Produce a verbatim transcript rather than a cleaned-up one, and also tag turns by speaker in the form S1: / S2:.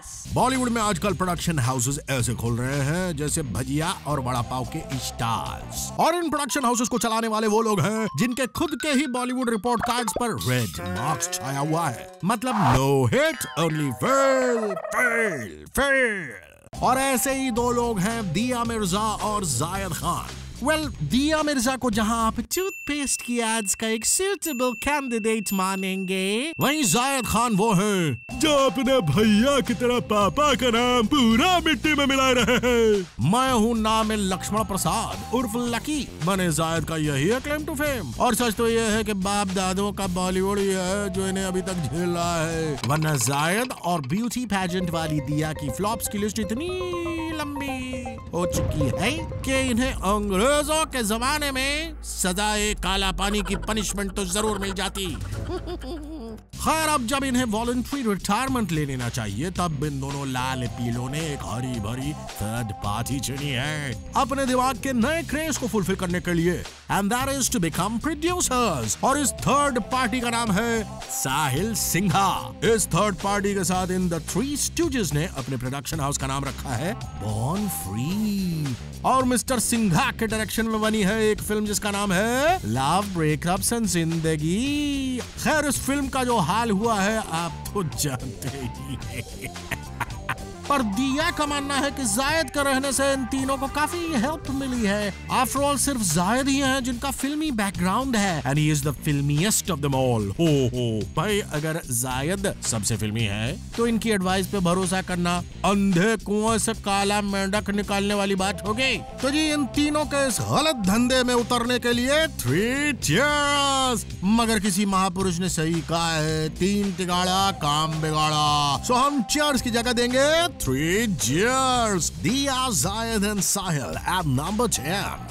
S1: बॉलीवुड में आजकल production houses ऐसे खुल रहे हैं जैसे भजिया और वड़ा पाव के स्टार्स। और इन प्रोडक्शन हाउसेस को चलाने वाले वो लोग हैं जिनके खुद के ही बॉलीवुड रिपोर्ट कार्ड्स पर रेड मार्क्स छाया हुआ है। मतलब no hit, only fail fail fail. और ऐसे ही दो लोग हैं दिया मिर्जा और जायद खान। वेल well, दिया मिर्जा को जहां आप टूथपेस्ट की एड्स का एक सूटेबल कैंडिडेट मानेंगे, वहीं जायद खान वो हैं जो अपने भैया की तरह पापा का नाम पूरा मिट्टी में मिला रहे हैं। मैं हूं नाम लक्ष्मण प्रसाद उर्फ लकी। मैंने जायद का यही है क्लेम टू फेम। और सच तो यह है कि बाप दादों का बॉलीवुड ही है जो इन्हें अभी तक झेल रहा है, वरना जायद और ब्यूटी पैजेंट वाली दिया की फ्लॉप्स की लिस्ट इतनी लंबी हो चुकी है कि इन्हें अंग्रेजों के जमाने में सजाए काला पानी की पनिशमेंट तो जरूर मिल जाती। खैर, अब जब इन्हें वॉलंटरी रिटायरमेंट ले लेना चाहिए, तब इन दोनों लाल पीलों ने एक हरी भरी थर्ड पार्टी चुनी है अपने दिमाग के नए क्रेज को फुलफिल करने के लिए, and that is to become producers. और इस थर्ड पार्टी का नाम है साहिल सिंघा। इस थर्ड पार्टी के साथ इन द थ्री स्टूडेंट्स ने अपने प्रोडक्शन हाउस का नाम रखा है बॉर्न फ्री। और मिस्टर सिंघा के डायरेक्शन में बनी है एक फिल्म जिसका नाम है लव ब्रेकअप्स एंड जिंदगी। खैर, इस फिल्म का जो हाल हुआ है आप तो जानते ही हैं। पर दिया का मानना है कि जायद के रहने से इन तीनों को काफी हेल्प मिली है। आफ्टर ऑल सिर्फ जायद ही हैं जिनका फिल्मी बैकग्राउंड है, and he is the filmiest of them all. हो हो भाई, अगर जायद सबसे फिल्मी है तो इनकी एडवाइस पे भरोसा करना अंधे कुएं से काला मेंढक निकालने वाली बात होगी। तो जी, इन तीनों के इस गलत धंधे में उतरने के लिए थ्री चीयर्स। मगर किसी महापुरुष ने सही कहा है, तीन तिगाड़ा काम बिगाड़ा। सो हम चीयर्स की जगह देंगे Three cheers! Dia, Zayed and Sahil at number ten.